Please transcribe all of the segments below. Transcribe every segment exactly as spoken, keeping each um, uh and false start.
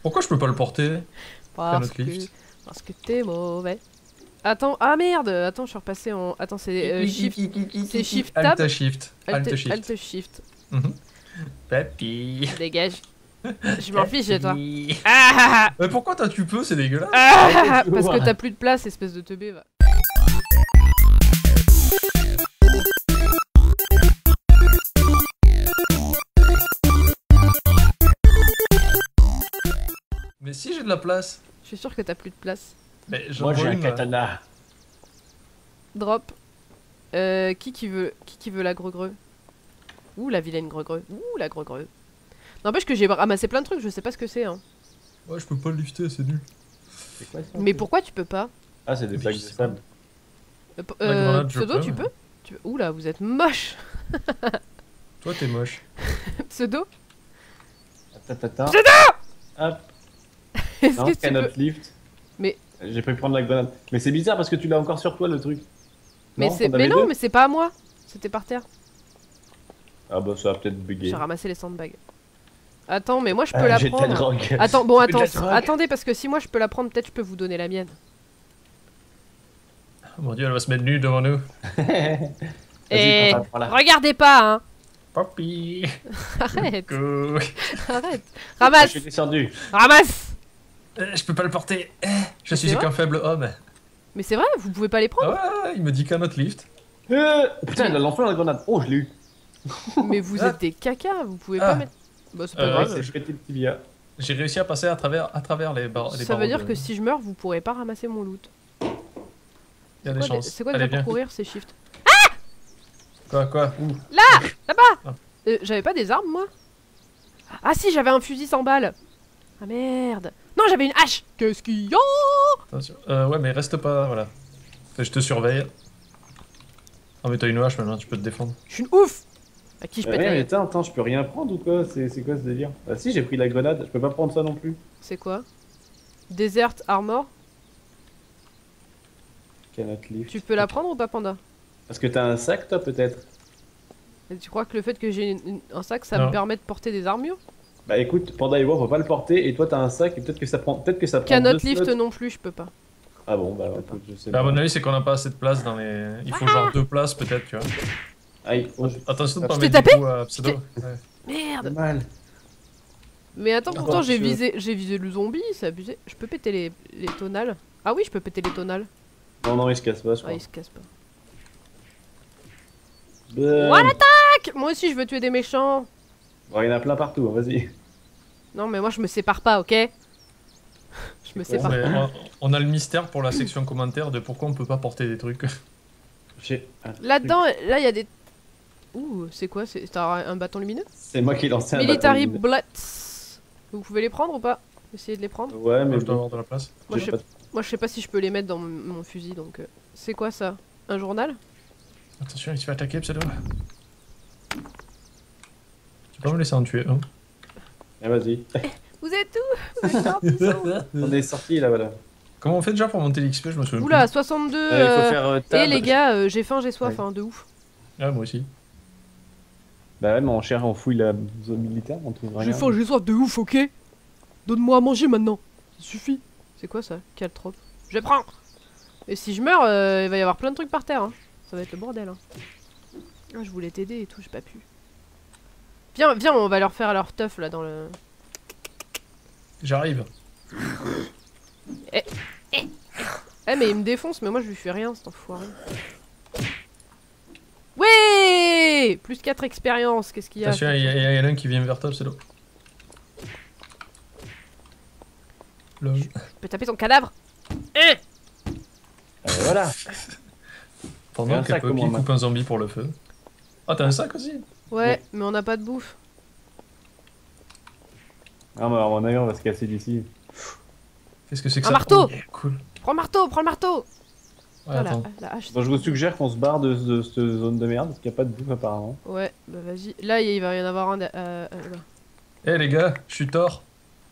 Pourquoi je peux pas le porter? Parce que... Parce que t'es mauvais. Attends, ah merde. Attends, je suis repassé en... Attends, c'est euh, shift... C'est shift tab. Alt shift. Alt shift. Alt shift. Papy. Dégage. Je m'en fiche de toi. Ah mais pourquoi toi tu peux, c'est dégueulasse. Ah parce que t'as plus de place, espèce de teubé, va. Mais si j'ai de la place. Je suis sûr que t'as plus de place. Mais moi j'ai un katana. Drop. Euh, qui qui veut, qui qui veut la greu-greu? Ouh la vilaine greu-greu. Ouh la greu-greu. N'empêche que j'ai ramassé plein de trucs, je sais pas ce que c'est hein. Ouais je peux pas le lifter, c'est nul. Quoi, ça, mais pourquoi tu peux pas? Ah c'est des plaques de sable. Euh, euh Pseudo tu peux, tu... Ouh là vous êtes moche. Toi t'es moche. Pseudo. Attends, attends. Pseudo. Hop. Est-ce non, que tu cannot peux... lift. Mais... J'ai pu prendre la grenade. Mais c'est bizarre parce que tu l'as encore sur toi le truc. Mais, non, mais non, deux mais c'est pas à moi. C'était par terre. Ah bah ça va peut-être bugger. J'ai ramassé les sandbags. Attends, mais moi je peux ah, la prendre. Attends, bon attends, attendez parce que si moi je peux la prendre, peut-être je peux vous donner la mienne. Oh mon dieu, elle va se mettre nue devant nous. Et regardez pas hein. Papy. Arrête. Go. Arrête. Ramasse. Je suis descendu. Ramasse. Euh, je peux pas le porter. Je suis qu'un faible homme. Mais c'est vrai, vous pouvez pas les prendre. Ah ouais, il me dit qu'un autre lift. Euh, putain, il a lancé la grenade. Oh, je l'ai eu. Mais vous ah. êtes des caca, vous pouvez ah. pas mettre. Bah c'est pas euh, grave. J'ai pété le tibia. J'ai réussi à passer à travers, à travers les, bar les Ça veut dire de... que si je meurs, vous pourrez pas ramasser mon loot. Il y a des chances. C'est quoi déjà pour courir, c'est shift. Ah Quoi, quoi Où Là Là-bas ah. euh, J'avais pas des armes, moi. Ah si, j'avais un fusil sans balles. Ah merde. Non, j'avais une hache. Qu'est-ce qu'il y a? Attention. Euh, ouais, mais reste pas, voilà. Je te surveille. Ah mais t'as une hache maintenant, tu peux te défendre. Je suis une ouf. À qui je pète ouais, la mais attends, attends, je peux rien prendre ou quoi? C'est quoi ce délire? Ah si, j'ai pris la grenade, je peux pas prendre ça non plus. C'est quoi? Desert Armor. Cannot lift. Tu peux la prendre ou pas, Panda? Parce que t'as un sac, toi, peut-être? Tu crois que le fait que j'ai un sac, ça non. me permet de porter des armures? Bah écoute, Panda et moi, on va pas le porter, et toi t'as un sac, et peut-être que ça prend... Peut-être que ça prend Cannot lift non plus, je peux pas. Ah bon, bah écoute, je sais bah, pas. À mon avis, c'est qu'on a pas assez de place dans les... Il faut ah genre deux places, peut-être, tu vois. Aïe, oh, je... Attention de pas je mettre tapé du coup à pseudo. Ouais. Merde. Mal. Mais attends, pourtant j'ai visé, j'ai visé le zombie, c'est abusé. Je peux péter les, les tonales. Ah oui, je peux péter les tonales. Non, non, il se casse pas, je crois. Ah, il se casse pas. Ben... What attaque. Moi aussi, je veux tuer des méchants. Bon, il y en a plein partout, hein, vas-y. Non, mais moi, je me sépare pas, ok? Je me sépare pas. On, on a le mystère pour la section commentaire de pourquoi on peut pas porter des trucs. Là-dedans, là, il y a des... Ouh, c'est quoi? C'est un bâton lumineux? C'est moi qui ai lancé un Military bâton Bullets. Vous pouvez les prendre ou pas? Essayez de les prendre. Ouais, mais moi, je dois avoir de la place. Moi je, sais... moi, je sais pas si je peux les mettre dans mon fusil, donc... Euh... C'est quoi, ça? Un journal? Attention, il se fait attaquer, pseudo. Tu peux pas me laisser en tuer un? Eh, vas-y. Vous êtes où? Vous êtes partis, on est sorti là, voilà. Comment on fait déjà pour monter l'X P? Je me souviens. Oula, plus. soixante-deux. Euh, euh... il faut faire, euh, tab. Et les gars, euh, j'ai faim, j'ai soif, ouais. hein, de ouf. Ah, moi aussi. Bah ouais, mais on cherche, on fouille la zone militaire, on trouve rien. J'ai faim, j'ai soif, de ouf, ok? Donne-moi à manger maintenant. Ça suffit. C'est quoi ça? Caltrope. Je prends. Et si je meurs, euh, il va y avoir plein de trucs par terre. Hein. Ça va être le bordel. Hein. Ah, je voulais t'aider et tout, j'ai pas pu. Viens, viens, on va leur faire leur teuf là dans le... J'arrive. Eh, eh, eh, mais il me défonce, mais moi je lui fais rien, cet enfoiré. Ouais, plus quatre expériences, qu'est-ce qu'il y a? Attention, il y, y, y en a un qui vient vers toi, c'est l'eau. Le... Je peux taper son cadavre. Eh euh, voilà. Pendant que Poppy coupe un zombie pour le feu. Ah, t'as un sac aussi? Ouais, ouais, mais on n'a pas de bouffe. Ah, mais à mon avis, on va se casser d'ici. Qu'est-ce que c'est que un ça? marteau. Oh, cool. Prends le marteau, prends le marteau. Ouais, oh, attends. La, la hache, donc, je vous suggère qu'on se barre de, de, de cette zone de merde, parce qu'il n'y a pas de bouffe apparemment. Ouais, bah vas-y. Là, il va y en avoir un... Euh, euh, là. Eh hey, les gars, je suis tort.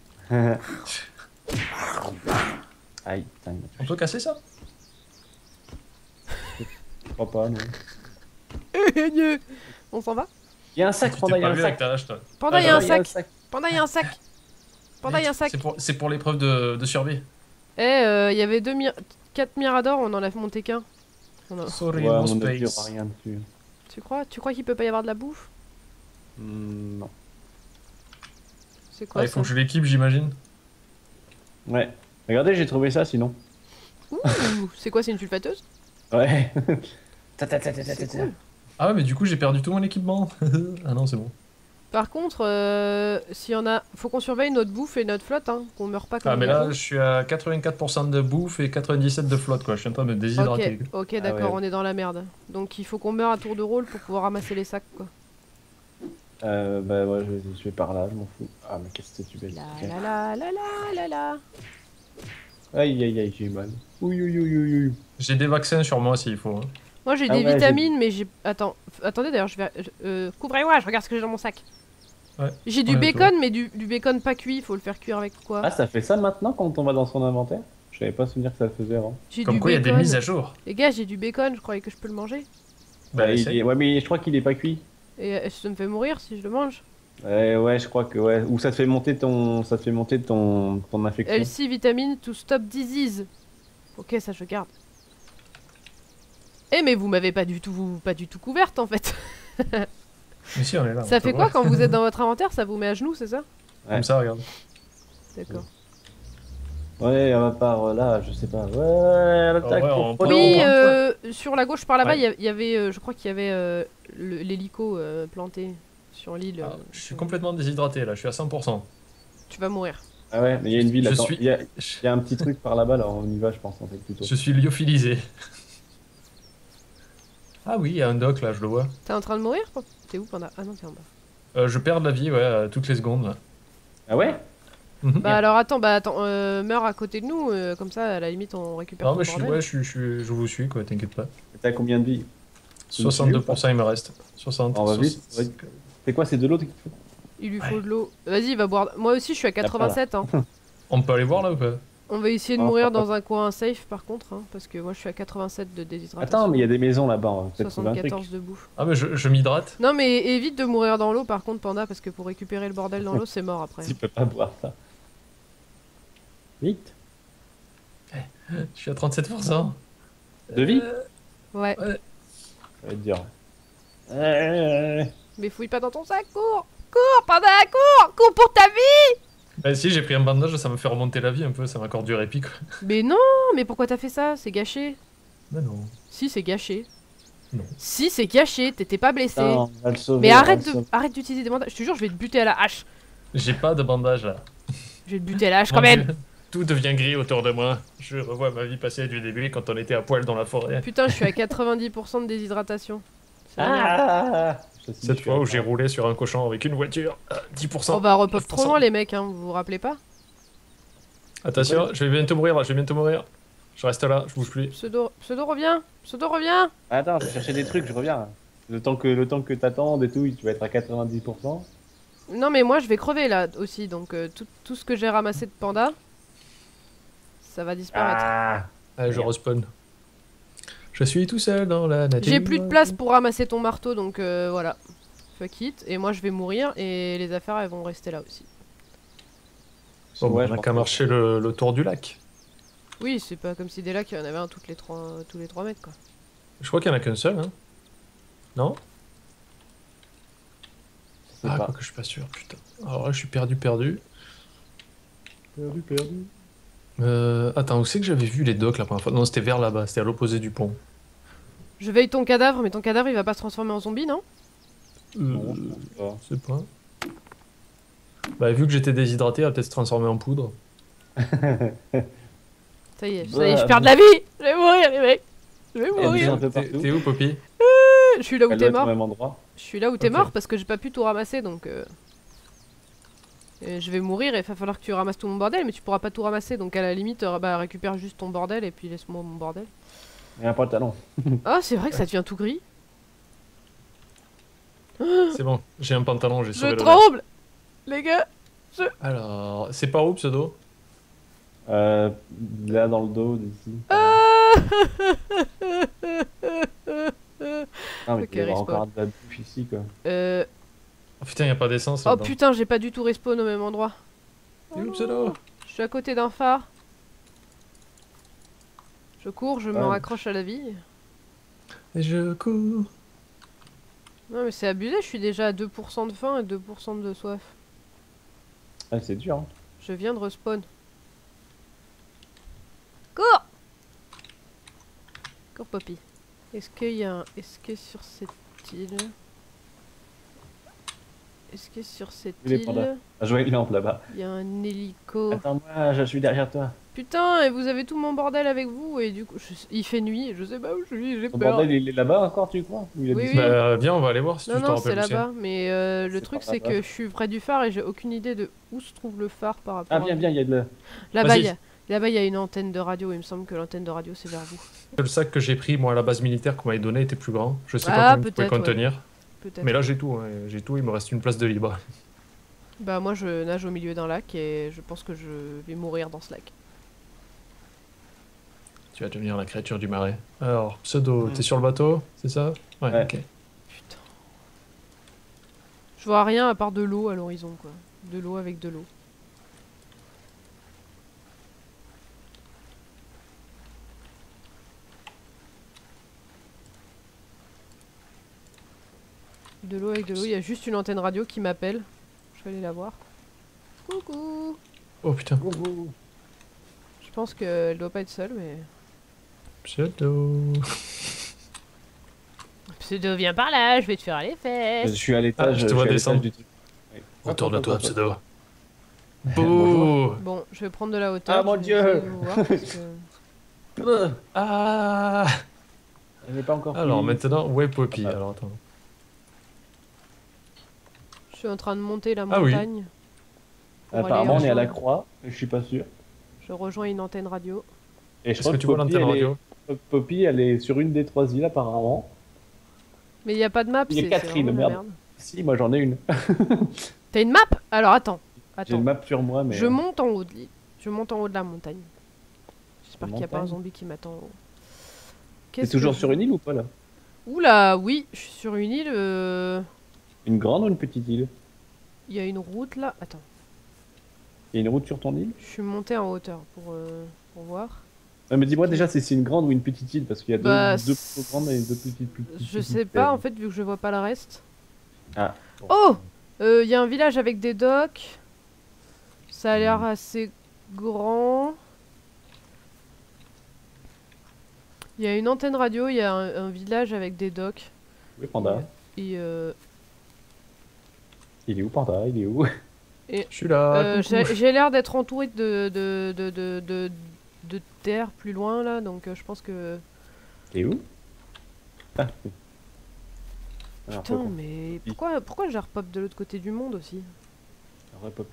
Aïe, putain. On peut casser ça? Je crois pas, non. On s'en va? Il y a un sac, Panda, il y a un sac. Panda, il y a un sac. Panda, il y a un sac. Panda, il y a un sac. C'est pour, c'est pour l'épreuve de, de survie. Eh, il y avait deux mi quatre miradors, on en a monté qu'un. On a- Sorry, Ouais, no mon avis, il y space. aura rien dessus. Tu crois Tu crois qu'il peut pas y avoir de la bouffe? Hmm, non. C'est quoi Ah, il ça? faut que je l'équipe, j'imagine. Ouais. Regardez, j'ai trouvé ça sinon. Ouh, c'est quoi, c'est une sulfateuse? Ouais. Ta, ta, ta, ta, ta, C'est ta. cool. Ah ouais, mais du coup, j'ai perdu tout mon équipement. Ah non, c'est bon. Par contre, euh, s'il y en a, faut qu'on surveille notre bouffe et notre flotte, hein, qu'on meurt pas comme Ah, mais des là, cons. je suis à quatre-vingt-quatre pour cent de bouffe et quatre-vingt-dix-sept de flotte, quoi. Je suis en train de me déshydrater. Ok, ok, Ah d'accord, ouais. on est dans la merde. Donc il faut qu'on meure à tour de rôle pour pouvoir ramasser les sacs, quoi. Euh, bah ouais, je, je vais par là, je m'en fous. Ah, mais qu'est-ce que tu bête. La la la la la la la. Aïe, aïe, aïe, j'ai eu mal. Ouïe, ouïe, ouïe, ouïe, ouïe. J'ai des vaccins sur moi s'il faut. hein. Moi j'ai Ah des ouais, vitamines, mais j'ai. Attends, f- attendez d'ailleurs, je vais. je- Euh, Couvrez-moi, je regarde ce que j'ai dans mon sac. Ouais. J'ai du Ouais, bacon, mais du, du bacon pas cuit, faut le faire cuire avec quoi? Ah, ça fait ça maintenant quand on va dans son inventaire? Je savais pas souvenir que ça le faisait avant. J'ai Comme du quoi, il y a bacon. des mises à jour. Les gars, j'ai du bacon, je croyais que je peux le manger. Bah, Ouais, il essaye. est- ouais, mais je crois qu'il est pas cuit. Et euh, ça me fait mourir si je le mange. Ouais, ouais, je crois que ouais. Ou ça te fait monter ton, ça te fait monter ton, ton infection. L C vitamine to stop disease. Ok, ça je garde. Eh mais vous m'avez pas du tout, pas du tout couverte en fait. Mais si, on est là. on Ça peut fait quoi voir. quand vous êtes dans votre inventaire? Ça vous met à genoux, c'est ça? Comme ça, regarde. D'accord. Ouais, à part euh, là, je sais pas. Ouais, l'attaque. Ah ouais, pour on prendre- prend- Oui, on- euh, sur la gauche par là-bas, Ouais. il y a- il y avait, euh, je crois qu'il y avait euh, le- l'hélico euh, planté sur l'île. Ah, euh, je suis complètement déshydraté là, je suis à cent pour cent. Tu vas mourir. Ah ouais, mais il y a une ville. Je Attends, suis- il y, a, Je, il y a un petit truc par là-bas, là, on y va, je pense en fait plutôt. je suis lyophilisé. Ah oui, il y a un dock là, je le vois. T'es en train de mourir? Panda T'es où, Panda? Ah non, t'es en bas. Euh, je perds de la vie, ouais, euh, toutes les secondes là. Ah ouais? Mhm. Bah alors attends, bah attends, euh, meurs à côté de nous, euh, comme ça à la limite on récupère Non, ton mais je suis, bordel. ouais, je, suis, je, suis- je vous suis quoi, t'inquiète pas. T'as combien de vie? soixante-deux pour cent il me reste. soixante. On va vite, soixante. ouais. C'est quoi, c'est de l'eau qu'il faut? Il lui faut de l'eau. Vas-y, il va boire. Moi aussi je suis à quatre-vingt-sept. Hein. On peut aller voir là ou pas? On va essayer de Ah, mourir pas- dans un coin safe par contre, hein, parce que moi je suis à quatre-vingt-sept de déshydratation. Attends, mais il y a des maisons là-bas, on va peut-être trouver un truc. soixante-quatorze de bouffe. Ah, mais je, je m'hydrate. Non mais évite de mourir dans l'eau par contre, Panda, parce que pour récupérer le bordel dans l'eau c'est mort après. Tu peux pas boire ça. Vite. Je suis à trente-sept pour cent. De vie? Ouais. Ça va être dur. Euh, Mais fouille pas dans ton sac, cours! Cours, Panda, cours! Cours pour ta vie! Bah si, j'ai pris un bandage, ça me fait remonter la vie un peu, ça m'accorde du répit quoi. Mais non, mais pourquoi t'as fait ça? C'est gâché. Bah non. Si, c'est gâché. Non. Si, c'est gâché, t'étais pas blessé. putain, on va le sauver, Mais on va arrête le de, sauver. arrête d'utiliser des bandages. Je te jure, je vais te buter à la hache. J'ai pas de bandage là. Je vais te buter à la hache quand Mon même. Dieu, tout devient gris autour de moi. Je revois ma vie passée du début quand on était à poil dans la forêt. Putain, je suis à quatre-vingt-dix pour cent de déshydratation. C'est la merde. Ah, je sais, Cette je fois suis où à- j'ai roulé sur un cochon avec une voiture, euh, dix pour cent. On va repop neuf pour trop cent. loin les mecs, hein, vous vous rappelez pas? Attention, je vais bientôt mourir là, je vais bientôt mourir. Je reste là, je bouge plus. Pseudo, pseudo reviens, pseudo reviens. Attends, je vais chercher des trucs, je reviens. Le temps que, le temps que t'attendes et tout, tu vas être à quatre-vingt-dix pour cent. Non mais moi je vais crever là aussi, donc euh, tout, tout ce que j'ai ramassé de panda, ça va disparaître. Ah, Allez, je respawn. Je suis tout seul dans la nature. J'ai plus de place pour ramasser ton marteau, donc euh, voilà. Fuck it, et moi je vais mourir et les affaires elles vont rester là aussi. Bon, Ouais, on je a pense qu'à que- marcher le, le tour du lac. Oui, c'est pas comme si des lacs il y en avait un toutes les trois, tous les trois mètres quoi. Je crois qu'il y en a qu'un seul, hein. Non? je sais Ah, pas. quoi que je suis pas sûr, putain. Alors là, je suis perdu, perdu. Perdu, perdu. Euh, attends, où c'est que j'avais vu les docks la première fois? Non, c'était vers là-bas, c'était à l'opposé du pont. Je veille ton cadavre, mais ton cadavre il va pas se transformer en zombie, non? Non, Euh, je pense pas. je sais pas. Bah, vu que j'étais déshydraté, il va peut-être se transformer en poudre. Ça y est, ça y est, je Bah, perds de la vie. Je vais mourir les mecs. Je vais Il y a des mourir. un peu T'es partout. t'es où, Poppy? Je suis là où Elle doit t'es être au mort. même endroit. Je suis là où t'es Ok. mort parce que j'ai pas pu tout ramasser donc. euh, et je vais mourir et il va falloir que tu ramasses tout mon bordel, mais tu pourras pas tout ramasser donc à la limite, euh, bah récupère juste ton bordel et puis laisse-moi mon bordel. Il y a un pantalon. Ah, c'est vrai que ça devient tout gris. C'est bon, j'ai un pantalon, j'ai Je sauvé le reste. tremble les gars. Alors, c'est par où, pseudo? Euh, là dans le dos, d'ici. Ah Ah, mais Ok, il y aura respawn. encore de la bouffe ici, quoi. euh... Oh putain, y a pas d'essence Oh là-dedans. putain, j'ai pas du tout respawn au même endroit. Et où, pseudo? Je suis à côté d'un phare. Je cours, je me Ouais. raccroche à la vie. Et je cours. Non mais c'est abusé, je suis déjà à deux pour cent de faim et deux pour cent de soif. Ah, c'est dur. Hein. Je viens de respawn. Cours! Cours Poppy. Est-ce qu'il y a un... Est-ce que sur cette île... Est-ce que sur cette Il est île... pendant. Ah, je vois une lampe là-bas. Il y a un hélico... Attends-moi, je suis derrière toi. Putain, et vous avez tout mon bordel avec vous et du coup... je- Il fait nuit, je sais pas où je suis, j'ai Ton peur. bordel, il est là-bas encore, tu crois? Ou il a Oui, disparu? oui. Bah, viens, on va aller voir si Non, tu te non, c'est rappelles où c'est. là-bas. Mais euh, le C'est truc, pas c'est là-bas. que je suis près du phare et j'ai aucune idée de où se trouve le phare par rapport Ah, viens, à... viens, il y a de la... Là-bas, Vas-y. il y a... Là-bas, il y a une antenne de radio. Il me semble que l'antenne de radio, c'est vers vous. Le sac que j'ai pris, moi, à la base militaire qu'on m'avait donné était plus grand. Je sais Ah, pas combien il pouvait peut-être, ouais. contenir. Peut-être. Mais là, j'ai tout. hein. J'ai tout, il me reste une place de libre. Bah, moi, je nage au milieu d'un lac et je pense que je vais mourir dans ce lac. Tu vas devenir la créature du marais. Alors, pseudo, Mm. t'es sur le bateau, c'est ça? Ouais, Ouais. ok. Putain. Je vois rien à part de l'eau à l'horizon, quoi. De l'eau avec de l'eau. De l'eau avec de l'eau, il y a juste une antenne radio qui m'appelle. Je vais aller la voir. Coucou. Oh putain. Je pense qu'elle doit pas être seule, mais... Pseudo. Pseudo, viens par là, je vais te faire les Je fesses. suis à Ah, l'étage. je te suis vois à l'étage descendre. du truc. Ouais. Retourne-toi, pseudo. Bonjour. Bouh. Bon, je vais prendre de la hauteur. Ah, mon je vais Dieu. essayer de vous voir parce que- Ah. Elle n'est pas encore Alors finie. maintenant, où est Poppy? Ah. Alors attends. Je suis en train de monter la Ah oui. montagne. pour aller Apparemment, on est à la rejoindre- croix. Je suis pas sûr. Je rejoins une antenne radio. Et je Est-ce crois que que tu vois Poppy, l'antenne elle est- radio? Poppy, elle est sur une des trois îles apparemment. Mais il n'y a pas de map, Il y a c'est quatre c'est îles, vraiment la merde. Si, moi j'en ai une. T'as une map? Alors attends. J'ai Attends. une map sur moi, mais. Je monte en haut de l'île. Je monte en haut de la montagne. J'espère La qu'il n'y a pas un montagne zombie qui m'attend en haut. T'es Qu'est-ce toujours que sur je- une île ou pas là? Oula, oui, je suis sur une île. euh, Une grande ou une petite île? Il y a une route là. Attends. Il y a une route sur ton île? Je suis monté en hauteur pour, euh, pour voir. Non, mais dis-moi déjà si c'est une grande ou une petite île parce qu'il y a deux, Bah, deux c'est- plutôt grandes et deux petites plus petites. Je sais pas en fait vu que je vois pas le reste. Ah. Oh, il y a un village avec des docks. Ça a l'air Hmm. assez grand. Il y a une antenne radio, il y a un, un village avec des docks. Oui, Panda. Et euh, Il est où Panda? Il est où? Je suis là. euh, coucou. j'ai j'ai l'air d'être entouré de, de, de, de, de, de terre plus loin là, donc euh, je pense que... Il est où? Ah, oui. Alors, Putain, faut qu'on- mais pourquoi, pourquoi j'ai repop de l'autre côté du monde aussi? Ouais, Poppy.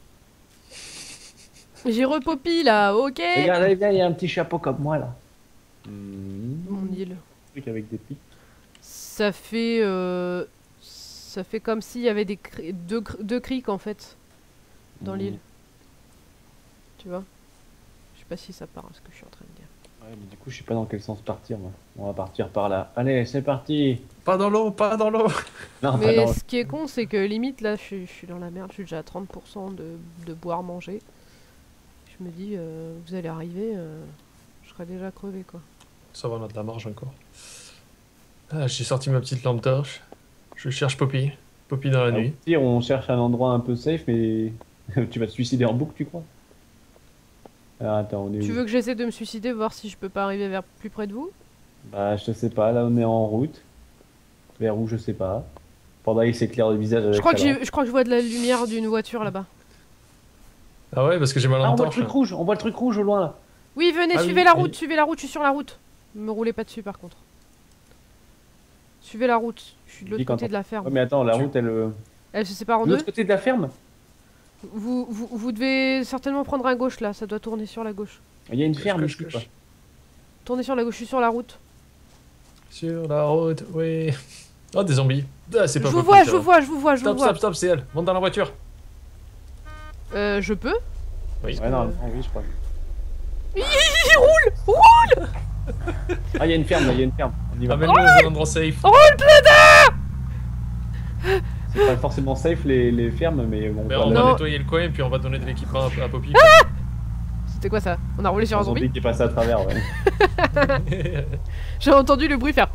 J'ai repopi là, ok. Regarde, allez, viens, il y a un petit chapeau comme moi là. Hmm. Mon île. Un truc avec des pics. Ça fait... euh, ça fait comme s'il y avait des cri- deux, cr- deux criques en fait. Dans Hmm. l'île. Tu vois? Je sais pas si ça part ce que je suis en train de dire. Ouais, mais du coup, je sais pas dans quel sens partir moi. On va partir par là. Allez, c'est parti. Pas dans l'eau, pas dans l'eau. Non, Mais pas dans- ce qui est con, c'est que limite là, je suis, je suis dans la merde, je suis déjà à trente pour cent de, de boire-manger. Je me dis, euh, vous allez arriver, euh, je serai déjà crevé quoi. Ça va, on a de la marge encore. Ah, j'ai sorti ma petite lampe torche. Je cherche Poppy. Poppy dans la Ah, nuit. si, on cherche un endroit un peu safe, mais tu vas te suicider en boucle, tu crois? Ah, attends, on est Tu où? veux que j'essaie de me suicider, voir si je peux pas arriver vers plus près de vous? Bah, je sais pas, là on est en route. Vers où, je sais pas. Pendant il s'éclaire le visage avec Je crois, que sa lampe. j'ai- je crois que je vois de la lumière d'une voiture là-bas. Ah ouais, parce que j'ai ma Ah, on lampe voit le torche. truc rouge, on voit le truc rouge au loin là. Oui, venez, Ah suivez oui, la oui. route, suivez la route, je suis sur la route. Me roulez pas dessus par contre. Suivez la route, je suis de l'autre Dis quand côté on- de la ferme. Ouais, mais attends, la Tu- route elle. euh, Elle se sépare en De deux. l'autre côté de la ferme? Vous, vous, vous devez certainement prendre à gauche là, ça doit tourner sur la gauche. Il y a une Coche, ferme coche, ici coche. quoi. Tournez sur la gauche, je suis sur la route. Sur la route, oui. Oh, des zombies. Ah, c'est Je pas vous Poppy, vois, ça je vous va. vois, je vous vois, je vous Stop, vois. stop, stop, c'est elle. Monte dans la voiture. Euh, je peux? Oui. Ouais, non, oui, je crois. Il roule! Roule! Ah, il y a une ferme là, il y a une ferme. On y va. Amène-le dans un endroit safe. Roule, Plada! c'est pas forcément safe les, les fermes, mais bon. Mais va on le- va Non. nettoyer le coin et puis on va donner de l'équipement à, à Poppy. C'était quoi ça? On a roulé sur un zombie? qui est passé à travers, ouais. J'ai entendu le bruit faire.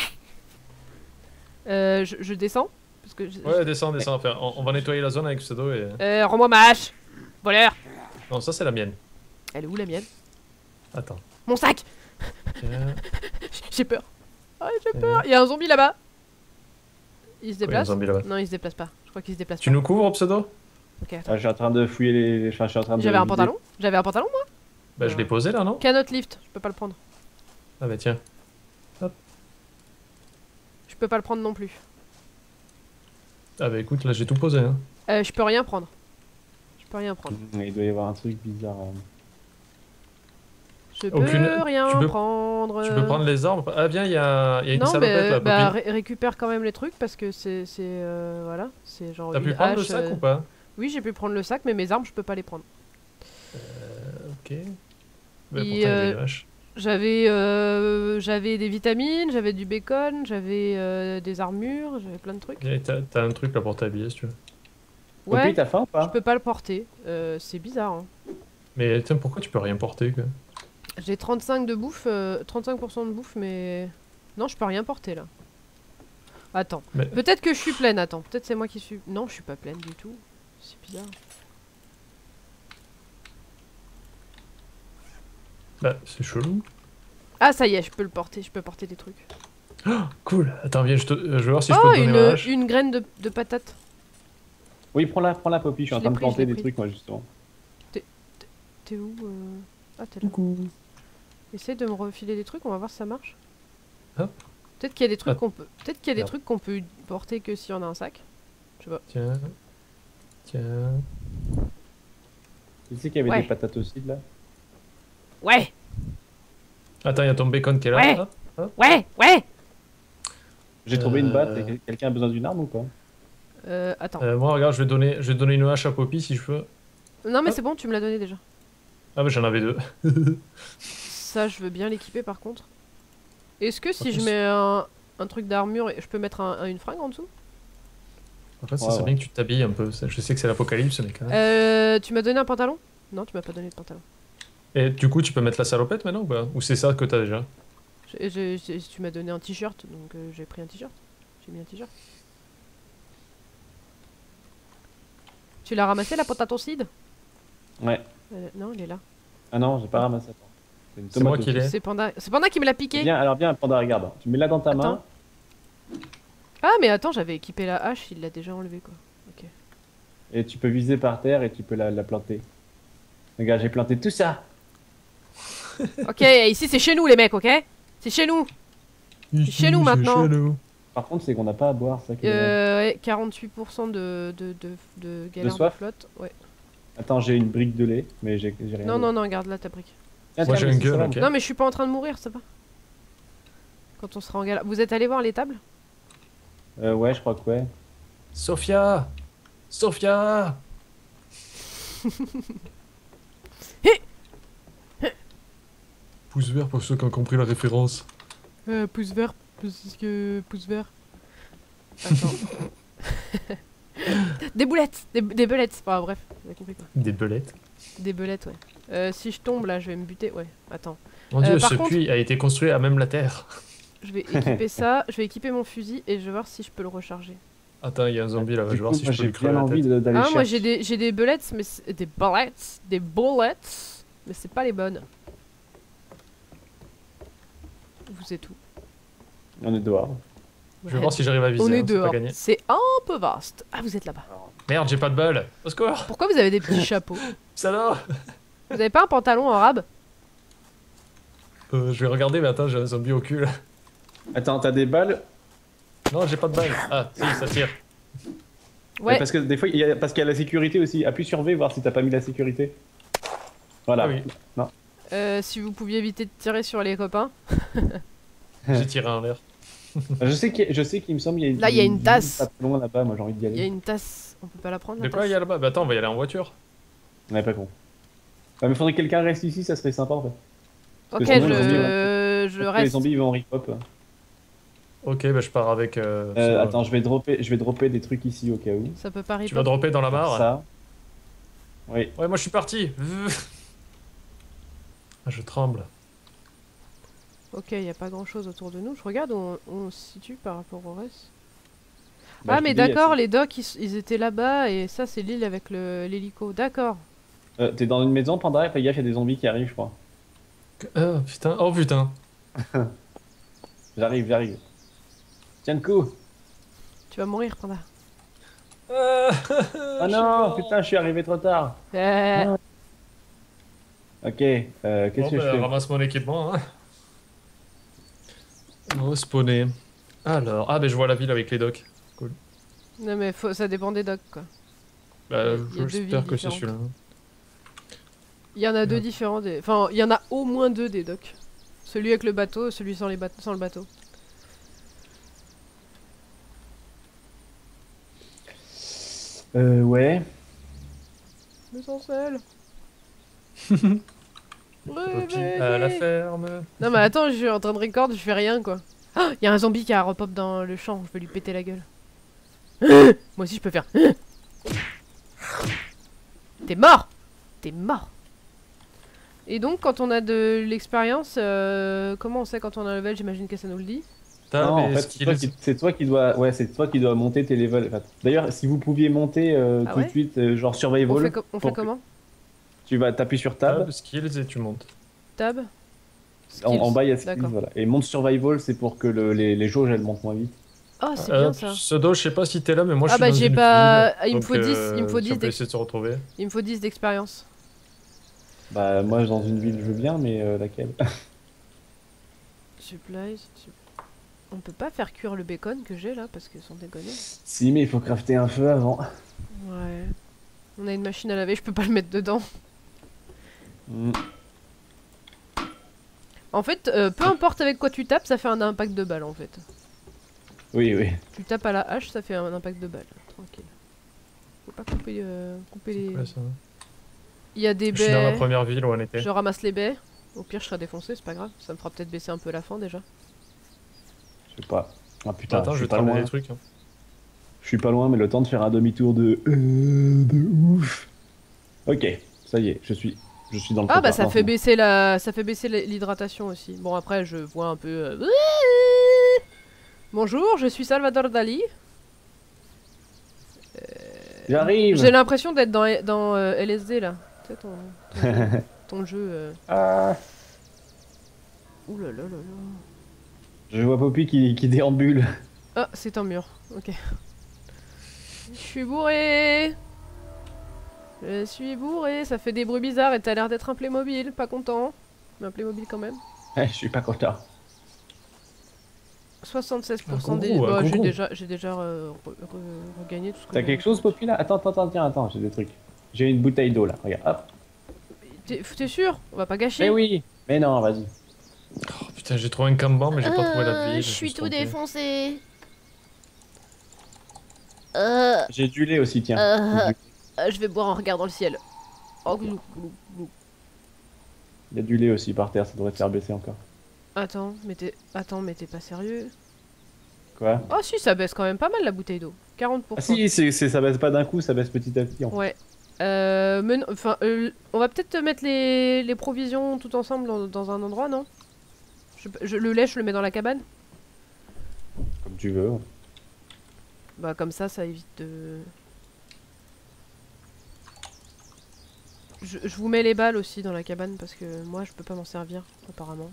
Euh, je, je descends parce que je- Ouais, descends, descends. Enfin, on, on va nettoyer la zone avec pseudo et. Euh, rends-moi ma hache. Voleur. Non, ça c'est la mienne. Elle est où la mienne? Attends. Mon sac. Tiens. J'ai peur. Ah, j'ai Tiens. peur. Il y a un zombie là-bas. Il se Ouais, il y a un déplace? zombie là-bas. Non, il se déplace pas. Je crois qu'il se déplace Tu pas. nous couvres, pseudo? Ok, attends. Ah, je suis en train de fouiller les. Enfin, je suis en train de. J'avais un vider. pantalon? J'avais un pantalon moi? Bah, je l'ai posé là, non? Cannot lift. Je peux pas le prendre. Ah, bah tiens. Je peux pas le prendre non plus. Ah, bah écoute, là j'ai tout posé. Hein. Euh, je peux rien prendre. Je peux rien prendre. Il doit y avoir un truc bizarre. hein. Je peux Aucune- rien tu peux- prendre. Tu peux prendre les armes. Ah, viens, il y a, il y a une Non, salopette mais là, bah, Poppy. ré- récupère quand même les trucs parce que c'est. c'est, euh, voilà. C'est genre. T'as une pu prendre le hache, sac euh, ou pas? Oui, j'ai pu prendre le sac, mais mes armes, je peux pas les prendre. Ok. Bah, Et, pourtant, il y avait euh, une vache. J'avais euh, j'avais des vitamines, j'avais du bacon, j'avais euh, des armures, j'avais plein de trucs. Et T'as t'as un truc là pour t'habiller si tu veux. Ouais, Poppy, t'as faim ou je pas? peux pas le porter. Euh, c'est bizarre. Hein. Mais tiens, pourquoi tu peux rien porter quoi? J'ai trente-cinq de bouffe, euh, trente-cinq pour cent de bouffe, mais non, je peux rien porter là. Attends, Mais- peut-être que je suis pleine. Attends, peut-être c'est moi qui suis. Non, je suis pas pleine du tout. C'est bizarre. Bah, c'est chelou. Ah, ça y est, je peux le porter. Je peux porter des trucs. Cool. Attends, viens, je, te... euh, je vais voir si je Oh, peux te donner une, ma hache. une graine de, de patate. Oui, prends-la, prends-la, Poppy. Je suis Je en l'ai train de pris, je planter l'ai des pris. trucs, moi, justement. T'es où euh Ah, t'es là. Essaye de me refiler des trucs, on va voir si ça marche. Hop. Peut-être qu'il y a des trucs Ah. qu'on peut. Peut-être qu'il y a des Merde. trucs qu'on peut porter que si on a un sac. Je sais pas. Tiens. Tiens. Tu sais qu'il y avait Ouais. des patates aussi, là? Ouais, Attends, il y a ton bacon qui est là. Ouais. Hop. ouais, ouais. J'ai trouvé une batte. Euh. et quel- Quelqu'un a besoin d'une arme ou pas? Euh, attends. Euh, moi, regarde, je vais donner, je vais donner une hache à Poppy si je peux. Non, mais hop. c'est bon, tu me l'as donné déjà. Ah, bah j'en avais deux. Ça, je veux bien l'équiper par contre. Est-ce que si Par je contre, mets un, un truc d'armure, je peux mettre un- un- une fringue en dessous? En fait, ça Ouais, serait ouais. bien que tu t'habilles un peu. Ça, je sais que c'est l'apocalypse, mais quand même. Euh, tu m'as donné un pantalon? Non, tu m'as pas donné de pantalon. Et du coup, tu peux mettre la salopette maintenant ou pas? Ou c'est ça que t'as déjà? J'ai- j'ai- j'ai- tu m'as donné un t-shirt, donc euh, j'ai pris un t-shirt. J'ai mis un t-shirt. Tu l'as ramassé la patate au cid? Ouais. Euh, Non, elle est là. Ah non, j'ai pas ramassé. Attends. une C'est moi tomate qui aussi. l'ai. C'est Panda... c'est Panda qui me l'a piqué. Viens, alors viens, Panda, regarde. Tu mets là dans ta main. Attends. Ah, mais attends, j'avais équipé la hache, il l'a déjà enlevé quoi. Ok. Et tu peux viser par terre et tu peux la, la planter. Regarde, j'ai planté tout ça. Ok, ici c'est chez nous les mecs, ok? C'est chez nous. chez nous, maintenant. Chez nous. Par contre, c'est qu'on n'a pas à boire, ça qui est dommage. Euh, ouais, quarante-huit pour cent de, de, de, de galère de, soif flotte. Ouais. Attends, j'ai une brique de lait, mais j'ai j'ai rien. Non, d'autre. non, non, garde là ta brique. Tiens, Moi, tiens, j'ai mais un c'est gun, ça, ok. Non, mais je suis pas en train de mourir, ça va. Quand on sera en galère. Vous êtes allé voir les tables? Euh, ouais, je crois que ouais. Sophia! Sophia! Pouce vert pour ceux qui ont compris la référence. Euh, pouce vert, pouce, que, pouce vert. Attends. Des boulettes, des, des belettes. Enfin, bref, vous avez compris quoi. Des belettes. Des belettes, ouais. Euh, si je tombe là, je vais me buter. Ouais, attends. Mon Euh, dieu, par ce contre- puits a été construit à même la terre. Je vais équiper ça, je vais équiper mon fusil et je vais voir si je peux le recharger. Attends, il y a un zombie là, je vais Du voir coup, si moi, je peux j'ai lui crever bien la envie tête. de- d'aller Ah, chercher. moi j'ai des, j'ai des bullets, mais c'est- des bullets, des bullets, mais c'est pas les bonnes. Vous êtes où? On est dehors. Je vais voir si j'arrive à viser. On hein, est c'est pas dehors. gagné. C'est un peu vaste. Ah, vous êtes là-bas. Merde, j'ai pas de balle. Au secours. Pourquoi vous avez des petits chapeaux? Ça va. Vous avez pas un pantalon arabe? Euh, je vais regarder, mais attends, j'ai un zombie au cul. là. Attends, t'as des balles? Non, j'ai pas de balle. Ah, si, ça tire. Ouais. Parce que des fois, il y a, parce qu'il y a la sécurité aussi. Appuie sur V, voir si t'as pas mis la sécurité. Voilà. Ah oui. Euh, si vous pouviez éviter de tirer sur les copains. J'ai tiré en l'air. Je sais qu'il je sais qu'il me semble il y a une, Là, il y a une tasse. Pas loin là-bas, moi j'ai envie d'y Il y a aller. une tasse. On peut pas la prendre De la quoi tasse il y a là-bas? Bah attends, on va y aller en voiture. On est pas con. Ah, mais faudrait que quelqu'un reste ici, ça serait sympa en fait. Ok, Parce que sinon, je, les zombies, je Parce que les reste. zombies ils vont en rip-hop. Ok, bah je pars avec... Euh, Euh, sur- attends, je vais dropper, je vais dropper des trucs ici au cas où. Ça peut pas Tu vas ripper. dropper dans la mare? Ça. Oui. Ouais, moi je suis parti. Ah, je tremble. Ok, y a pas grand chose autour de nous. Je regarde où on, où on se situe par rapport au reste. Bah, Ah, je mais te dis, d'accord, c'est- les docks ils, s- ils étaient là-bas et ça, c'est l'île avec le- l'hélico. D'accord. Euh, T'es dans une maison, Panda, fais gaffe, il y a des zombies qui arrivent, je crois. Oh putain, oh putain. J'arrive, j'arrive. Tiens le coup. Tu vas mourir, Panda. Ah, Oh non, putain, je suis arrivé trop tard. Eh, Non. Ok, euh, qu'est-ce Bon, que je bah, fais? ramasse mon équipement. Hein. Oh, spawner. Alors, ah, ben je vois la ville avec les docks. Cool. Non, mais faut, ça dépend des docks, quoi. Bah, Il y a deux villes j'espère que c'est différentes. celui-là. Il y en a deux Ouais. différents des... Enfin, il y en a au moins deux des docks. Celui avec le bateau, celui sans, les bateaux, sans le bateau. Euh, ouais. L'essentiel. Poppy à la ferme. Non mais attends, je suis en train de record, je fais rien quoi. Ah, il y a un zombie qui a repop dans le champ, je vais lui péter la gueule. Moi aussi je peux faire. T'es mort. T'es mort. Et donc quand on a de l'expérience, euh, comment on sait quand on a un level? J'imagine que ça nous le dit. T'as Non, en mes fait, c'est toi, skills. qui, c'est toi qui dois, ouais, c'est toi qui dois monter tes levels. Enfin, d'ailleurs, si vous pouviez monter euh, Ah tout ouais de suite, euh, genre On survival, fait, co- on fait pour- comment? tu vas t'appuyer sur tab. Tab, skills et tu montes. Tab. En, en Skills. bas, il y a skills, D'accord. voilà. Et monte survival, c'est pour que le- les, les jauges elles montent moins vite. Oh c'est Euh, bien ça. Pseudo, je sais pas si t'es là, mais moi je Ah suis bah dans j'ai une pas- ville, ah, il me donc, faut dix, euh, il me faut si dix on peut d'ex- essayer de se retrouver. Il me faut dix d'expérience. Bah, moi, dans une ville, je veux bien, mais euh, laquelle? Supplies. sup- On peut pas faire cuire le bacon que j'ai là parce que sans déconner. Si, mais il faut crafter un feu avant. Ouais. On a une machine à laver, je peux pas le mettre dedans. Mm. En fait, euh, peu importe avec quoi tu tapes, ça fait un impact de balle en fait. Oui, oui. Tu tapes à la hache, ça fait un impact de balle. Tranquille. Faut pas couper, euh, couper les. Ouais, ça. Il y a des Je suis dans la baies. première ville où on était. Je ramasse les baies. Au pire, je serai défoncé, c'est pas grave. Ça me fera peut-être baisser un peu la faim déjà. Je sais pas. Ah putain, Attends, je je suis vais te pas ramener loin. des trucs. Hein. Je suis pas loin, mais le temps de faire un demi-tour de... Euh, de ouf. Ok, ça y est, je suis, je suis dans le Ah bah prépare- ça non, fait c'est bon. baisser la, ça fait baisser l'hydratation aussi. Bon après, je vois un peu. euh, Bonjour, je suis Salvador Dali. J'arrive. J'ai l'impression d'être dans, dans euh, L S D là. Tu sais, ton, ton jeu. Ton jeu euh. Ah, Ouh là là là là. je vois Poppy qui, qui déambule. Ah, c'est un mur. Ok. Je suis bourré. Je suis bourré. Ça fait des bruits bizarres et t'as l'air d'être un Playmobil. Pas content. Mais un Playmobil quand même. Eh, je suis pas content. soixante-seize pour cent Un des. kangourou, un Bah, j'ai kangourou. déjà, j'ai déjà euh, re- re- regagné tout ce que T'as j'avais. quelque chose, Poppy, là? Attends, attends, attends, tiens, attends, j'ai des trucs. J'ai une bouteille d'eau, là, regarde, hop. T'es t'es sûr? On va pas gâcher. Mais oui. Mais non, vas-y. Oh, putain, j'ai trouvé un camban, mais j'ai pas trouvé la ville. Euh, Je suis me tout trompé. défoncé. Euh, J'ai du lait aussi, tiens. Euh. Du- euh, je vais boire en regardant le ciel. Oh, glou, glou, glou. Il y a du lait aussi par terre, ça devrait te faire baisser encore. Attends, mais t'es, attends, mais t'es pas sérieux? Quoi? Oh si, ça baisse quand même pas mal la bouteille d'eau. quarante pour Ah cent. si, c'est, c'est- ça baisse pas d'un coup, ça baisse petit à petit. En fait. Ouais. Euh, mais non- enfin, euh, on va peut-être mettre les, les provisions tout ensemble dans, dans un endroit, non? je, je- Le lait, je le mets dans la cabane? Comme tu veux. Bah comme ça, ça évite de... Je, je vous mets les balles aussi dans la cabane parce que moi je peux pas m'en servir apparemment.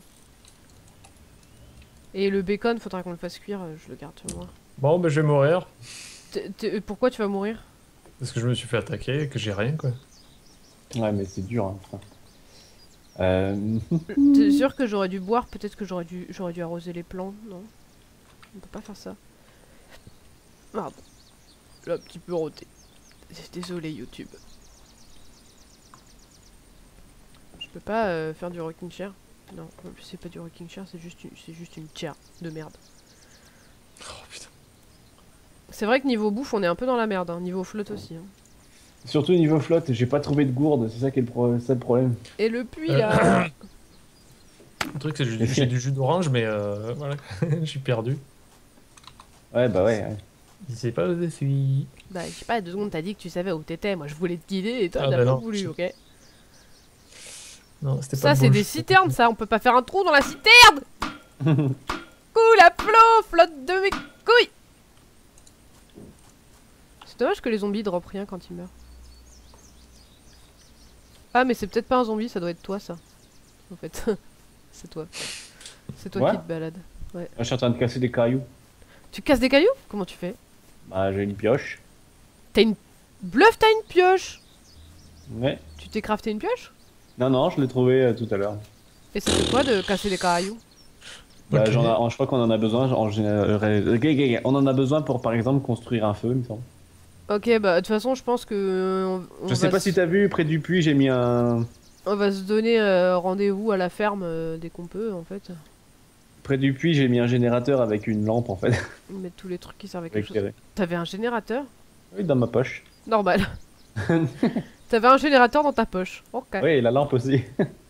Et le bacon, faudra qu'on le fasse cuire, euh, je le garde sur moi. Bon, ben je vais mourir. T'es- t'es- pourquoi tu vas mourir? Parce que je me suis fait attaquer et que j'ai rien, quoi. Ouais, mais c'est dur, hein, putain. Euh... T'es sûr que j'aurais dû boire? Peut-être que j'aurais dû, j'aurais dû arroser les plants, non? On peut pas faire ça. Pardon. J'ai un petit peu roté. Désolé YouTube. Je peux pas euh, faire du rocking chair? Non, en plus c'est pas du rocking chair, c'est juste, une- c'est juste une chair de merde. Oh putain. C'est vrai que niveau bouffe, on est un peu dans la merde, hein. Niveau flotte aussi. Hein. Surtout niveau flotte, j'ai pas trouvé de gourde, c'est ça qui est le, pro- ça, le problème. Et le puits Euh. là. Le truc, c'est que j'ai du- j'ai du jus d'orange, mais euh, voilà, je suis perdu. Ouais, bah ouais. ouais. Il sait pas où je suis. Bah, je sais pas, deux secondes, t'as dit que tu savais où t'étais. Moi, je voulais te guider et toi, Ah, t'as bah pas non. voulu, ok? Non, c'était pas Ça, le c'est bon des jeu. citernes, ça. On peut pas faire un trou dans la citerne. Cool à flot, flotte de mes couilles. C'est dommage que les zombies drop rien quand ils meurent. Ah, mais c'est peut-être pas un zombie, ça doit être toi, ça. En fait, c'est toi. C'est toi Ouais. qui te balades. Je suis en train de casser des cailloux. Tu casses des cailloux? Comment tu fais? Bah, j'ai une pioche. T'as une... Bluff, t'as une pioche! Ouais. Tu t'es crafté une pioche? Non, non, je l'ai trouvé euh, tout à l'heure. Et ça fait quoi de casser des cailloux? Bah, Ok. j'en ai- je crois qu'on en a besoin. En général, euh, gay, gay, gay. On en a besoin pour, par exemple, construire un feu, il me semble. Ok, bah de toute façon, je pense que... euh, On, on Je sais va pas se- si t'as vu, près du puits, j'ai mis un. On va se donner euh, rendez-vous à la ferme euh, dès qu'on peut, en fait. Près du puits, j'ai mis un générateur avec une lampe en fait. Mettre tous les trucs qui servent à quelque chose. Éclairé. T'avais un générateur? Oui, dans ma poche. Normal. T'avais un générateur dans ta poche. Ok. Oui, et la lampe aussi.